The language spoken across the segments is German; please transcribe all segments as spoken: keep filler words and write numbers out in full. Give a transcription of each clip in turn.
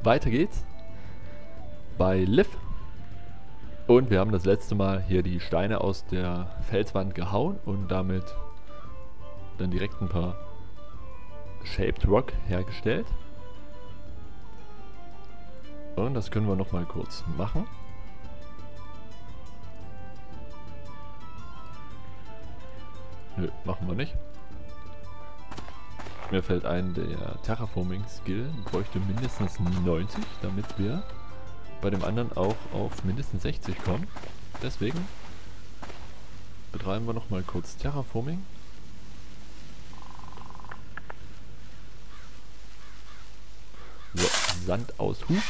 weiter geht's bei Liv. Und wir haben das letzte Mal hier die Steine aus der Felswand gehauen und damit dann direkt ein paar Shaped Rock hergestellt. Und das können wir noch mal kurz machen. Nö, machen wir nicht. Mir fällt ein, der Terraforming Skill bräuchte mindestens neunzig, damit wir bei dem anderen auch auf mindestens sechzig kommen. Deswegen betreiben wir noch mal kurz Terraforming. So, Sand aus Hub.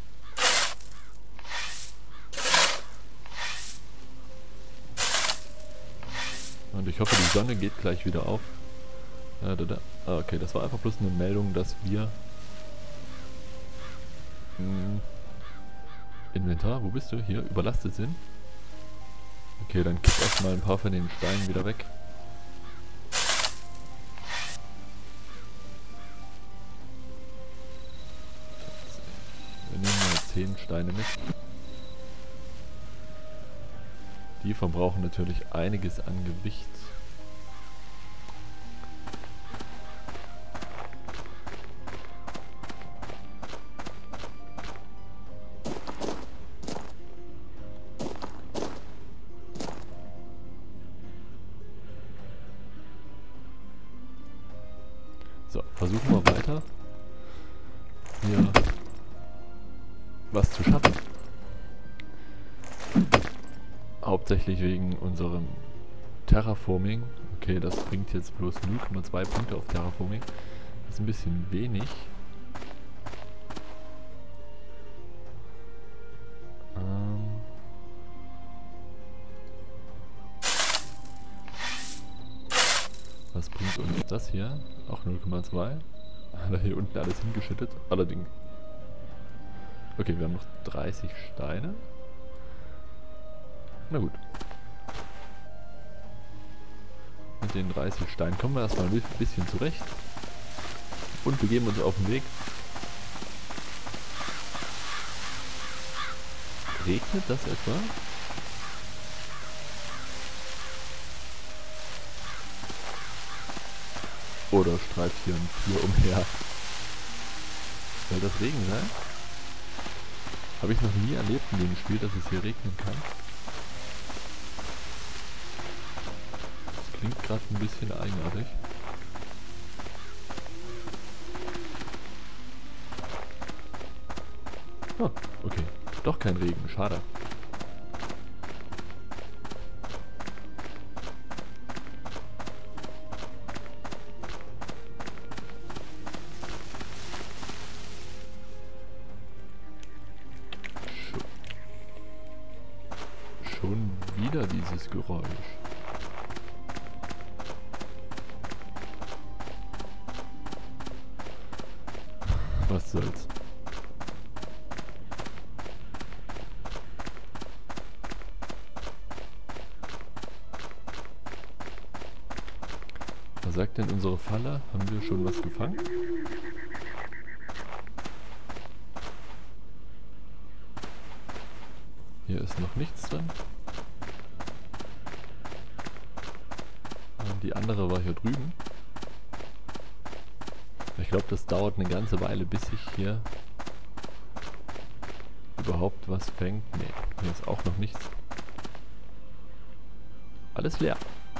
Und ich hoffe, die Sonne geht gleich wieder auf. Ja, da, da. Ah, okay, das war einfach bloß eine Meldung, dass wir... Mh, Inventar, wo bist du? Hier, überlastet sind. Okay, dann kipp erstmal ein paar von den Steinen wieder weg. Wir nehmen mal zehn Steine mit. Die verbrauchen natürlich einiges an Gewicht. So, versuchen wir weiter hier was zu schaffen. Hauptsächlich wegen unserem Terraforming. Okay, das bringt jetzt bloß null Komma zwei Punkte auf Terraforming. Das ist ein bisschen wenig. Ähm Was bringt uns das hier? Auch null Komma zwei. Hat er hier unten alles hingeschüttet. Allerdings. Okay, wir haben noch dreißig Steine. Na gut. Mit den dreißig Steinen kommen wir erstmal ein bisschen zurecht. Und begeben uns auf den Weg. Regnet das etwa? Oder streift hier ein Tier umher? Soll das Regen sein? Habe ich noch nie erlebt in dem Spiel, dass es hier regnen kann. Das klingt gerade ein bisschen eigenartig. Oh, okay. Doch kein Regen, schade. Schon wieder dieses Geräusch. Was soll's? Was sagt denn unsere Falle? Haben wir schon was gefangen? Hier ist noch nichts drin. Und die andere war hier drüben. Ich glaube, das dauert eine ganze Weile, bis sich hier überhaupt was fängt. Ne, hier ist auch noch nichts. Alles leer.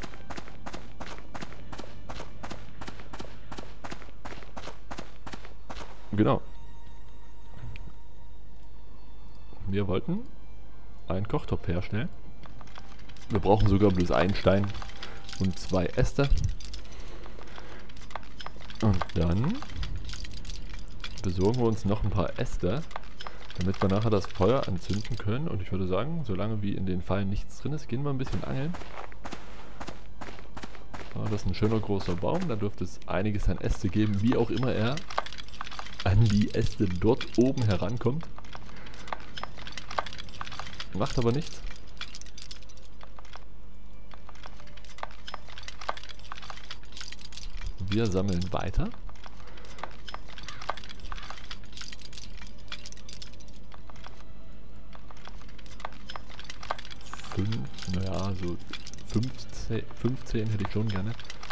Genau. Wir wollten einen Kochtopf herstellen. Wir brauchen sogar bloß einen Stein und zwei Äste. Und dann besorgen wir uns noch ein paar Äste, damit wir nachher das Feuer anzünden können. Und ich würde sagen, solange wie in den Fallen nichts drin ist, gehen wir ein bisschen angeln. Das ist ein schöner großer Baum, da dürfte es einiges an Äste geben, wie auch immer er an die Äste dort oben herankommt. Macht aber nichts. Wir sammeln weiter. fünf, naja, so fünfzehn, fünfzehn hätte ich schon gerne.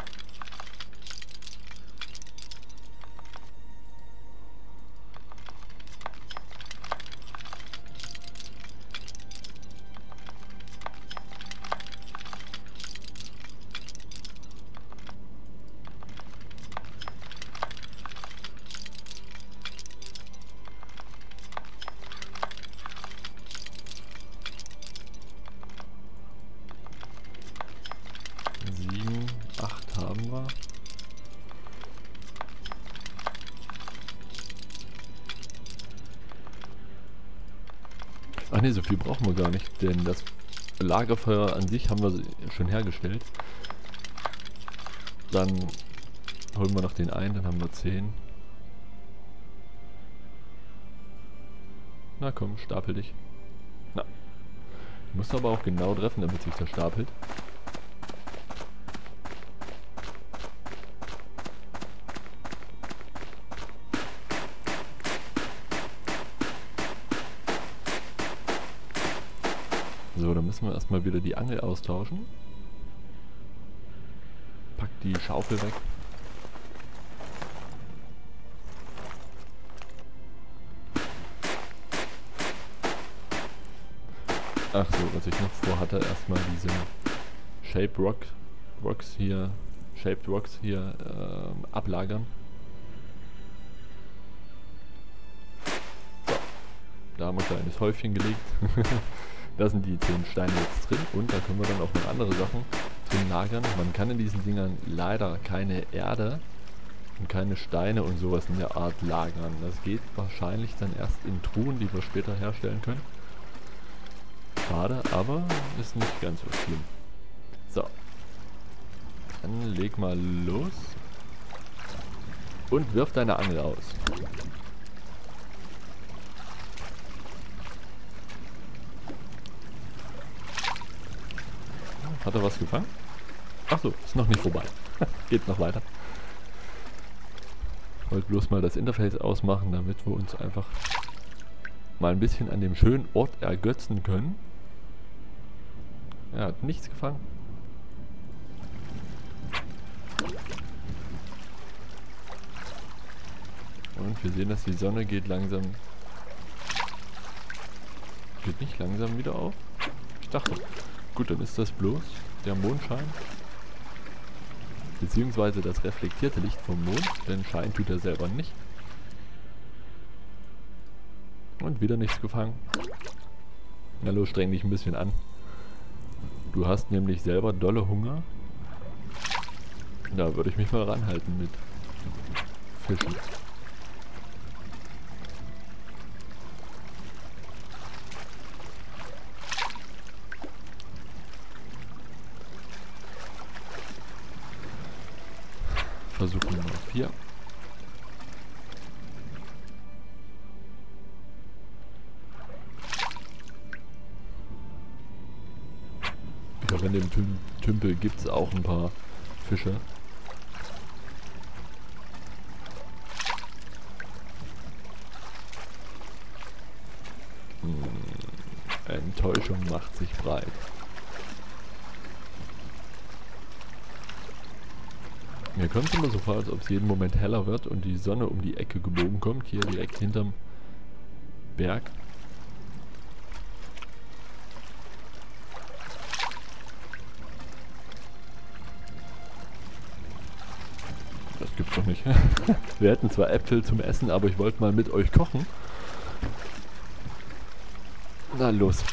sieben, acht haben wir. Ach ne, so viel brauchen wir gar nicht, denn das Lagerfeuer an sich haben wir schon hergestellt. Dann holen wir noch den einen, dann haben wir zehn. Na komm, stapel dich. Na. Du musst aber auch genau treffen, damit sich das stapelt. So, dann müssen wir erstmal wieder die Angel austauschen. Pack die Schaufel weg. Ach so, was ich noch vorhatte, erstmal diese Shape Rock, Rocks hier, Shaped Rocks hier ähm, ablagern. So, da haben wir ein kleines Häufchen gelegt. Da sind die zehn Steine jetzt drin und da können wir dann auch noch andere Sachen drin lagern. Man kann in diesen Dingern leider keine Erde und keine Steine und sowas in der Art lagern. Das geht wahrscheinlich dann erst in Truhen, die wir später herstellen können. Schade, aber ist nicht ganz so schlimm. So. Dann leg mal los. Und wirf deine Angel aus. Hat er was gefangen? Achso, ist noch nicht vorbei. Geht noch weiter. Wollte bloß mal das Interface ausmachen, damit wir uns einfach mal ein bisschen an dem schönen Ort ergötzen können. Er hat nichts gefangen. Und wir sehen, dass die Sonne geht langsam... Geht nicht langsam wieder auf? Ich dachte... Gut, dann ist das bloß der Mondschein. Beziehungsweise das reflektierte Licht vom Mond, denn Schein tut er selber nicht. Und wieder nichts gefangen. Na los, streng dich ein bisschen an. Du hast nämlich selber dolle Hunger. Da würde ich mich mal ranhalten mit Fischen. Versuch Nummer vier. Ich glaube, in dem Tüm Tümpel gibt es auch ein paar Fische. Hm, Enttäuschung macht sich breit. Mir kommt es immer so vor, als ob es jeden Moment heller wird und die Sonne um die Ecke gebogen kommt, hier direkt hinterm Berg. Das gibt's doch nicht. Wir hätten zwar Äpfel zum Essen, aber ich wollte mal mit euch kochen. Na los.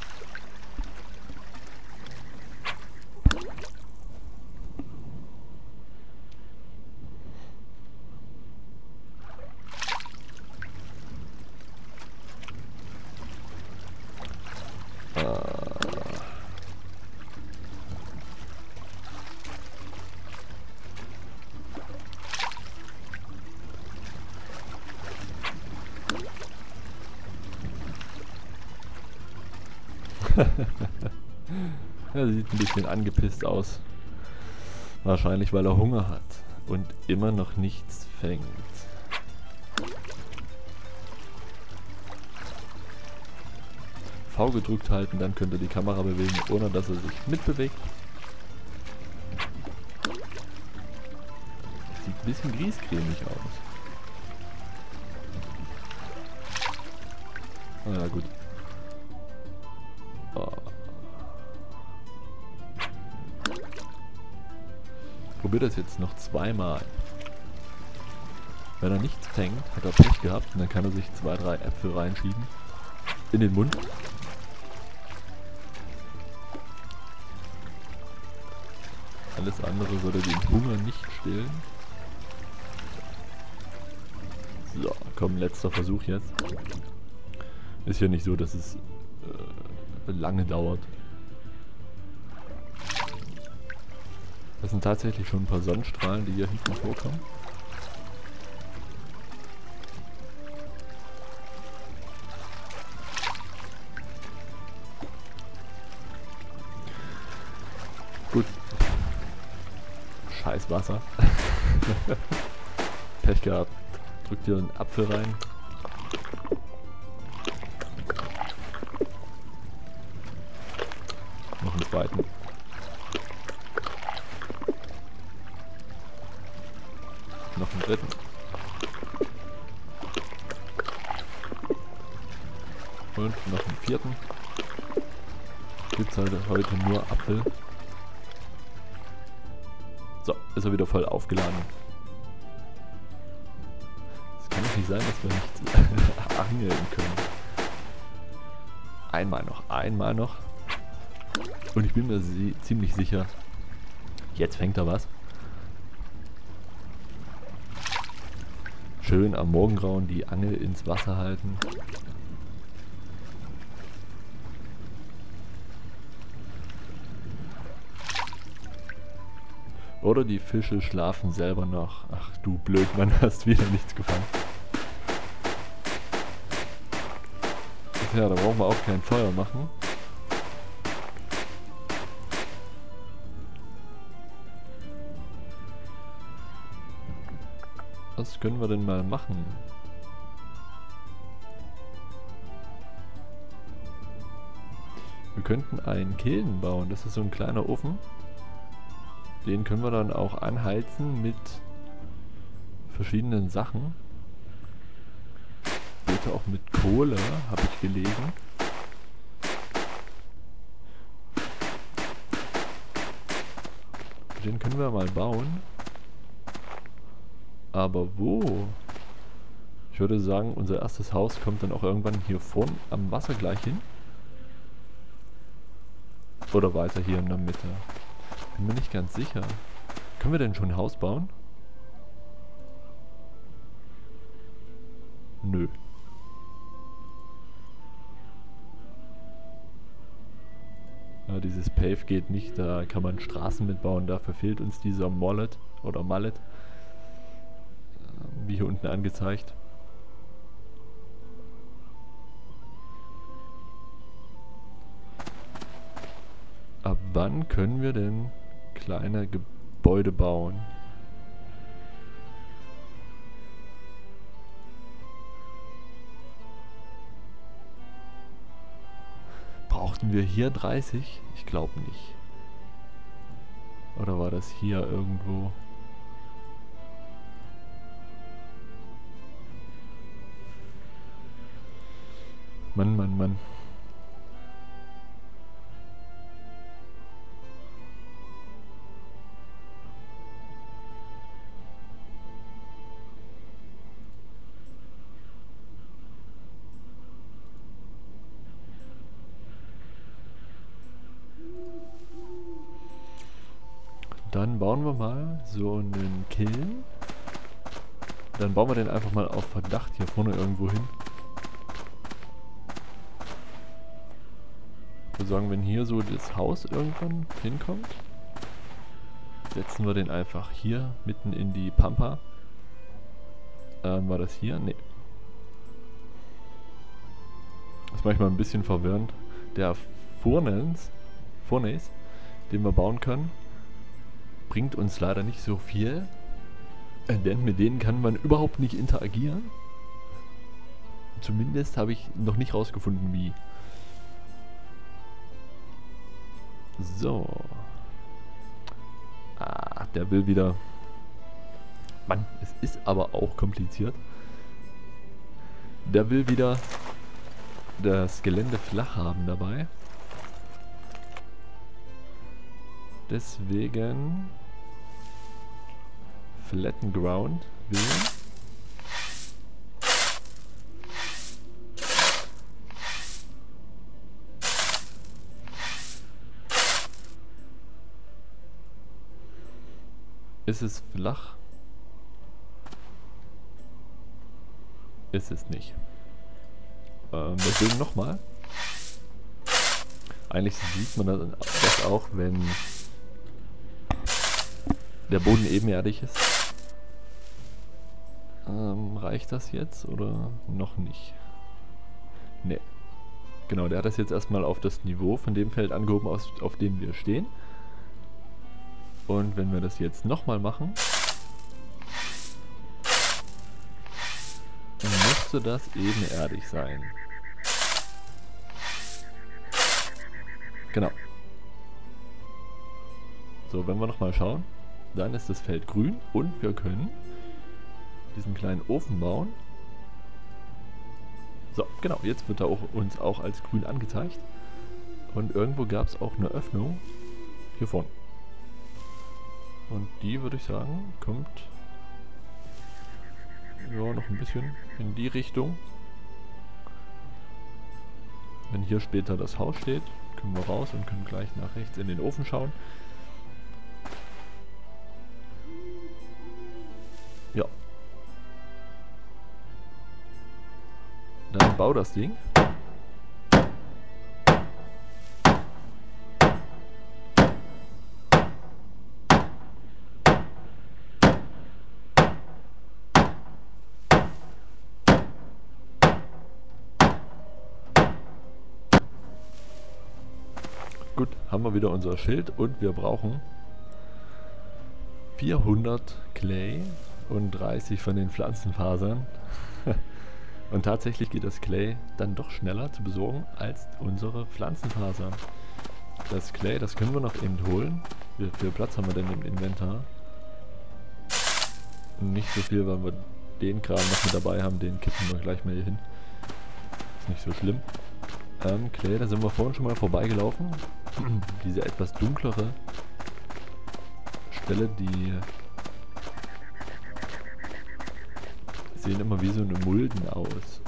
Er sieht ein bisschen angepisst aus. Wahrscheinlich, weil er Hunger hat und immer noch nichts fängt. V gedrückt halten, dann könnt ihr die Kamera bewegen, ohne dass er sich mitbewegt. Sieht ein bisschen griescremig aus. Na ja, gut. Oh. Probiert das jetzt noch zweimal. Wenn er nichts fängt, hat er Pech gehabt und dann kann er sich zwei, drei Äpfel reinschieben. In den Mund. Alles andere würde den Hunger nicht stillen. So, komm, letzter Versuch jetzt. Ist ja nicht so, dass es äh, lange dauert. Das sind tatsächlich schon ein paar Sonnenstrahlen, die hier hinten vorkommen. Gut. Scheiß Wasser. Pech gehabt. Drückt hier einen Apfel rein. Noch einen zweiten. Noch einen dritten. Und noch einen vierten. Gibt's halt heute nur Apfel. So, ist er wieder voll aufgeladen. Es kann doch nicht sein, dass wir nicht angeln können. Einmal noch, einmal noch. Und ich bin mir ziemlich sicher, jetzt fängt er was. Schön am Morgengrauen die Angel ins Wasser halten. Oder die Fische schlafen selber noch. Ach du Blödmann, hast wieder nichts gefangen. Ja, da brauchen wir auch kein Feuer machen. Was können wir denn mal machen? Wir könnten einen Kiln bauen. Das ist so ein kleiner Ofen. Den können wir dann auch anheizen mit verschiedenen Sachen. Bitte auch mit Kohle, habe ich gelesen. Den können wir mal bauen. Aber wo? Ich würde sagen, unser erstes Haus kommt dann auch irgendwann hier vorn am Wasser gleich hin. Oder weiter hier in der Mitte. Bin mir nicht ganz sicher. Können wir denn schon ein Haus bauen? Nö. Ja, dieses Pave geht nicht, da kann man Straßen mitbauen, dafür fehlt uns dieser Mallet oder Mallet. Wie hier unten angezeigt. Ab wann können wir denn kleine Gebäude bauen? Brauchten wir hier dreißig? Ich glaube nicht. Oder war das hier irgendwo? Mann, Mann, Mann. Dann bauen wir mal so einen Kiln. Dann bauen wir den einfach mal auf Verdacht hier vorne irgendwo hin. Ich würde sagen, wenn hier so das Haus irgendwann hinkommt, setzen wir den einfach hier mitten in die Pampa. Ähm, war das hier? Nee. Das ist manchmal ein bisschen verwirrend. Der Furnace, Furnace, den wir bauen können, bringt uns leider nicht so viel, denn mit denen kann man überhaupt nicht interagieren. Zumindest habe ich noch nicht rausgefunden, wie. So. Ah, der will wieder... Mann, es ist aber auch kompliziert. Der will wieder das Gelände flach haben dabei. Deswegen Flatten Ground wählen. Ist es flach? Ist es nicht. Ähm, deswegen nochmal. Eigentlich sieht man das auch, wenn der Boden ebenerdig ist. Ähm, reicht das jetzt oder noch nicht? Ne. Genau, der hat das jetzt erstmal auf das Niveau von dem Feld angehoben, auf dem wir stehen. Und wenn wir das jetzt nochmal machen, dann müsste das ebenerdig sein. Genau. So, wenn wir nochmal schauen, dann ist das Feld grün und wir können diesen kleinen Ofen bauen. So, genau, jetzt wird er auch, uns auch als grün angezeigt. Und irgendwo gab es auch eine Öffnung hier vorne. Und die, würde ich sagen, kommt ja noch ein bisschen in die Richtung. Wenn hier später das Haus steht, können wir raus und können gleich nach rechts in den Ofen schauen. Ja. Dann bau das Ding. Gut, haben wir wieder unser Schild und wir brauchen vierhundert Clay und dreißig von den Pflanzenfasern. Und tatsächlich geht das Clay dann doch schneller zu besorgen als unsere Pflanzenfasern. Das Clay, das können wir noch eben holen. Wie viel Platz haben wir denn im Inventar? Nicht so viel, weil wir den Kram noch mit dabei haben. Den kippen wir gleich mal hier hin. Ist nicht so schlimm. Ähm, Clay, da sind wir vorhin schon mal vorbeigelaufen. Diese etwas dunklere Stelle, die sehen immer wie so eine Mulden aus.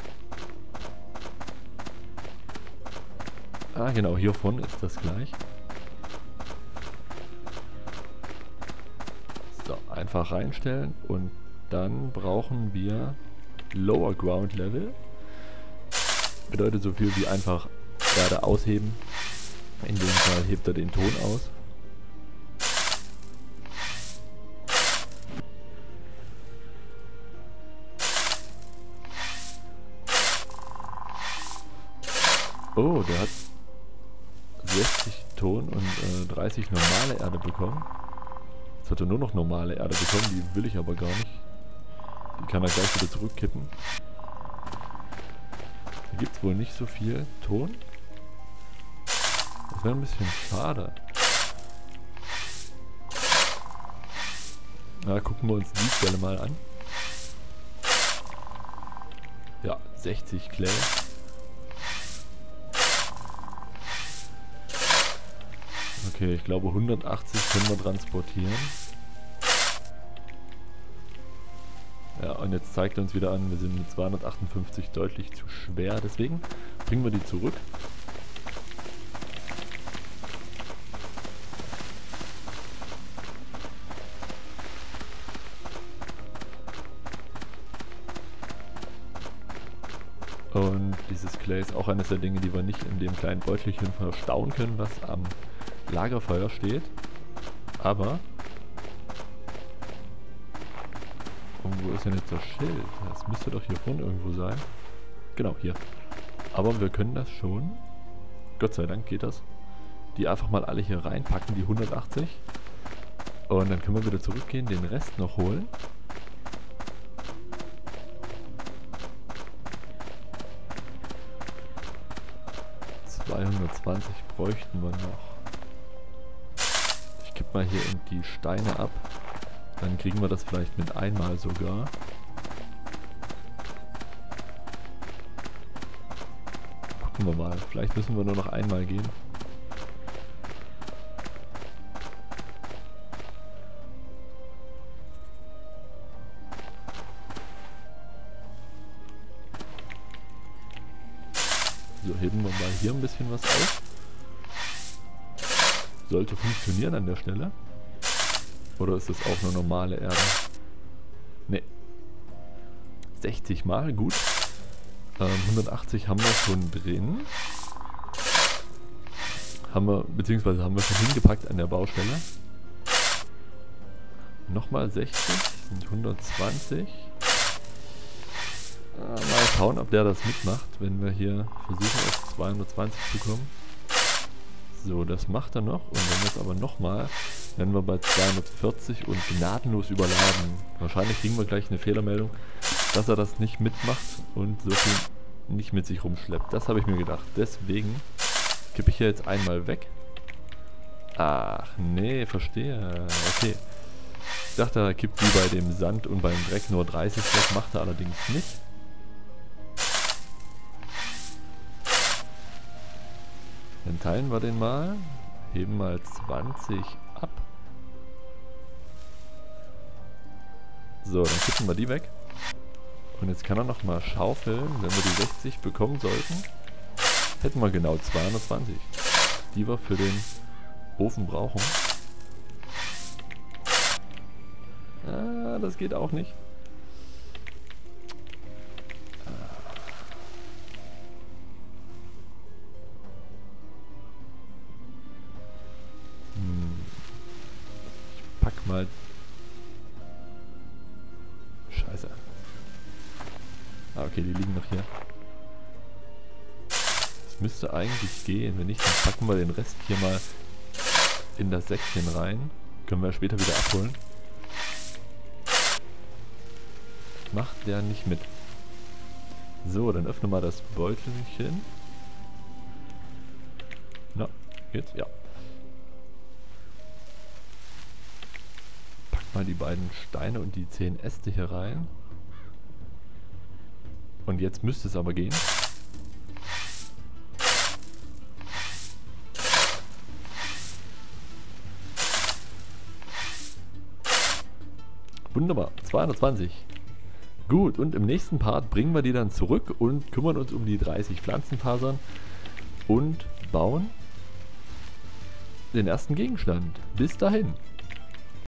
Ah genau, hier vorne ist das gleich. So, einfach reinstellen und dann brauchen wir Lower Ground Level. Bedeutet so viel wie einfach Erde ausheben. In dem Fall hebt er den Ton aus. Oh, der hat sechzig Ton und äh, dreißig normale Erde bekommen. Jetzt hat er nur noch normale Erde bekommen, die will ich aber gar nicht. Die kann er gleich wieder zurückkippen. Hier gibt es wohl nicht so viel Ton. Das wäre ein bisschen schade. Na, gucken wir uns die Stelle mal an. Ja, sechzig Clay. Okay, ich glaube hundertachtzig können wir transportieren. Ja, und jetzt zeigt er uns wieder an, wir sind mit zweihundertachtundfünfzig deutlich zu schwer. Deswegen bringen wir die zurück. Und dieses Clay ist auch eines der Dinge, die wir nicht in dem kleinen Beutelchen verstauen können, was am Lagerfeuer steht. Aber und wo ist denn jetzt das Schild? Das müsste doch hier vorne irgendwo sein. Genau, hier. Aber wir können das schon. Gott sei Dank geht das. Die einfach mal alle hier reinpacken, die hundertachtzig. Und dann können wir wieder zurückgehen, den Rest noch holen. zweihundertzwanzig bräuchten wir noch. Ich kipp mal hier die Steine ab. Dann kriegen wir das vielleicht mit einmal sogar. Gucken wir mal. Vielleicht müssen wir nur noch einmal gehen. So, heben wir mal hier ein bisschen was auf. Sollte funktionieren an der Stelle. Oder ist das auch nur normale Erde? Ne. sechzig Mal, gut. Ähm, hundertachtzig haben wir schon drin. Haben wir, beziehungsweise haben wir schon hingepackt an der Baustelle. Nochmal sechzig, sind hundertzwanzig. Äh, mal schauen, ob der das mitmacht, wenn wir hier versuchen auf zweihundertzwanzig zu kommen. So, das macht er noch. Und wenn wir jetzt aber nochmal, werden wir bei zweihundertvierzig und gnadenlos überladen. Wahrscheinlich kriegen wir gleich eine Fehlermeldung, dass er das nicht mitmacht und so viel nicht mit sich rumschleppt. Das habe ich mir gedacht. Deswegen kippe ich hier jetzt einmal weg. Ach, nee, verstehe. Okay. Ich dachte, er kippt wie bei dem Sand und beim Dreck nur dreißig weg. Macht er allerdings nicht. Dann teilen wir den mal. Heben mal zwanzig ab. So, dann kippen wir die weg. Und jetzt kann er noch mal schaufeln. Wenn wir die sechzig bekommen sollten, hätten wir genau zweihundertzwanzig, die wir für den Ofen brauchen. Ah, das geht auch nicht. Hm. Ich pack mal... Scheiße. Ah, okay, die liegen noch hier. Das müsste eigentlich gehen. Wenn nicht, dann packen wir den Rest hier mal in das Säckchen rein. Können wir später wieder abholen. Macht der nicht mit. So, dann öffne mal das Beutelchen. Na, geht's? Ja. Pack mal die beiden Steine und die zehn Äste hier rein. Und jetzt müsste es aber gehen. Wunderbar, zweihundertzwanzig. Gut, und im nächsten Part bringen wir die dann zurück und kümmern uns um die dreißig Pflanzenfasern und bauen den ersten Gegenstand. Bis dahin.